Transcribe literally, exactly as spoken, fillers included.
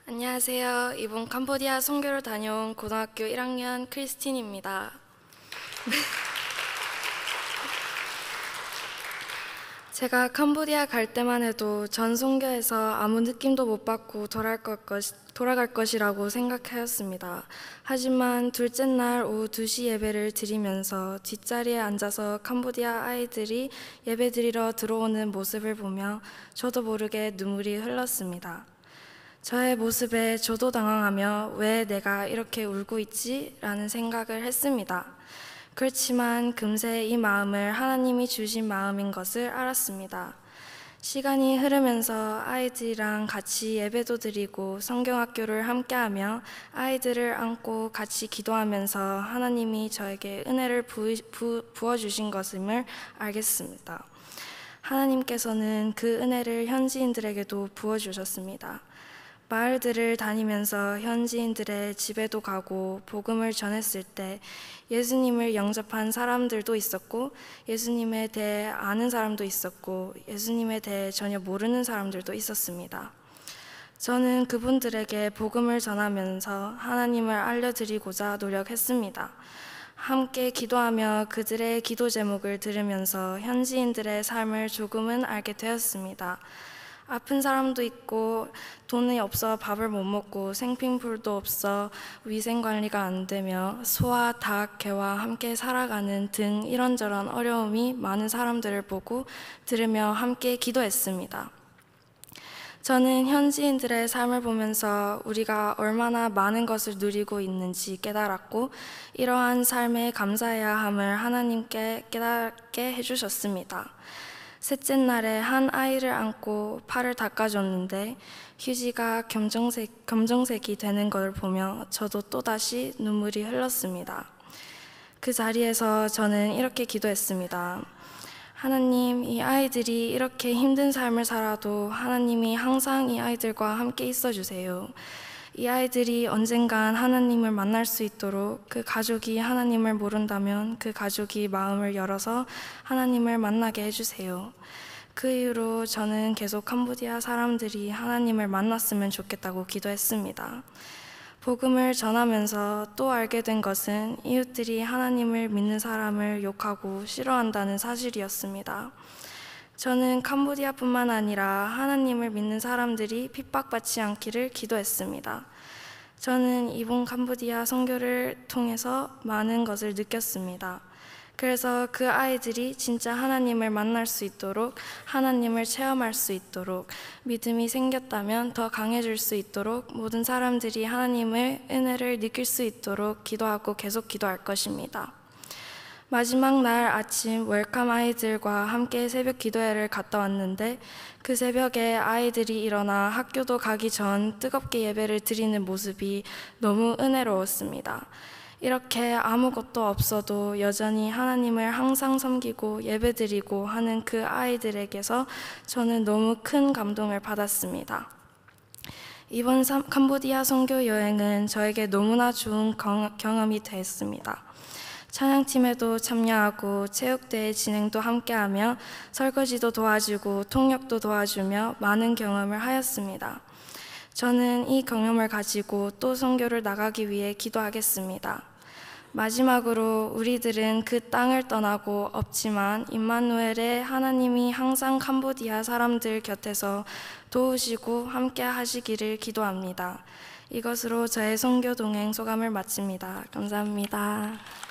안녕하세요. 이번 캄보디아 선교를 다녀온 고등학교 일 학년 크리스틴입니다. 제가 캄보디아 갈 때만 해도 전 선교에서 아무 느낌도 못 받고 돌아갈, 것, 돌아갈 것이라고 생각하였습니다. 하지만 둘째 날 오후 두 시 예배를 드리면서 뒷자리에 앉아서 캄보디아 아이들이 예배 드리러 들어오는 모습을 보며 저도 모르게 눈물이 흘렀습니다. 저의 모습에 저도 당황하며 왜 내가 이렇게 울고 있지? 라는 생각을 했습니다. 그렇지만 금세 이 마음을 하나님이 주신 마음인 것을 알았습니다. 시간이 흐르면서 아이들이랑 같이 예배도 드리고 성경학교를 함께하며 아이들을 안고 같이 기도하면서 하나님이 저에게 은혜를 부, 부, 부어주신 것임을 알겠습니다. 하나님께서는 그 은혜를 현지인들에게도 부어주셨습니다. 마을들을 다니면서 현지인들의 집에도 가고 복음을 전했을 때 예수님을 영접한 사람들도 있었고 예수님에 대해 아는 사람도 있었고 예수님에 대해 전혀 모르는 사람들도 있었습니다. 저는 그분들에게 복음을 전하면서 하나님을 알려드리고자 노력했습니다. 함께 기도하며 그들의 기도 제목을 들으면서 현지인들의 삶을 조금은 알게 되었습니다. 아픈 사람도 있고 돈이 없어 밥을 못 먹고 생필품도 없어 위생관리가 안 되며 소와 닭, 개와 함께 살아가는 등 이런저런 어려움이 많은 사람들을 보고 들으며 함께 기도했습니다. 저는 현지인들의 삶을 보면서 우리가 얼마나 많은 것을 누리고 있는지 깨달았고 이러한 삶에 감사해야 함을 하나님께 깨닫게 해주셨습니다. 셋째 날에 한 아이를 안고 팔을 닦아줬는데 휴지가 검정색, 검정색이 되는 걸 보며 저도 또다시 눈물이 흘렀습니다. 그 자리에서 저는 이렇게 기도했습니다. 하나님, 이 아이들이 이렇게 힘든 삶을 살아도 하나님이 항상 이 아이들과 함께 있어주세요. 이 아이들이 언젠간 하나님을 만날 수 있도록 그 가족이 하나님을 모른다면 그 가족이 마음을 열어서 하나님을 만나게 해주세요. 그 이후로 저는 계속 캄보디아 사람들이 하나님을 만났으면 좋겠다고 기도했습니다. 복음을 전하면서 또 알게 된 것은 이웃들이 하나님을 믿는 사람을 욕하고 싫어한다는 사실이었습니다. 저는 캄보디아뿐만 아니라 하나님을 믿는 사람들이 핍박받지 않기를 기도했습니다. 저는 이번 캄보디아 선교를 통해서 많은 것을 느꼈습니다. 그래서 그 아이들이 진짜 하나님을 만날 수 있도록, 하나님을 체험할 수 있도록, 믿음이 생겼다면 더 강해질 수 있도록 모든 사람들이 하나님의 은혜를 느낄 수 있도록 기도하고 계속 기도할 것입니다. 마지막 날 아침 웰컴 아이들과 함께 새벽 기도회를 갔다 왔는데 그 새벽에 아이들이 일어나 학교도 가기 전 뜨겁게 예배를 드리는 모습이 너무 은혜로웠습니다. 이렇게 아무것도 없어도 여전히 하나님을 항상 섬기고 예배드리고 하는 그 아이들에게서 저는 너무 큰 감동을 받았습니다. 이번 캄보디아 선교 여행은 저에게 너무나 좋은 경험이 됐습니다. 찬양팀에도 참여하고 체육대회 진행도 함께하며 설거지도 도와주고 통역도 도와주며 많은 경험을 하였습니다. 저는 이 경험을 가지고 또 선교를 나가기 위해 기도하겠습니다. 마지막으로 우리들은 그 땅을 떠나고 없지만 임마누엘의 하나님이 항상 캄보디아 사람들 곁에서 도우시고 함께 하시기를 기도합니다. 이것으로 저의 선교 동행 소감을 마칩니다. 감사합니다.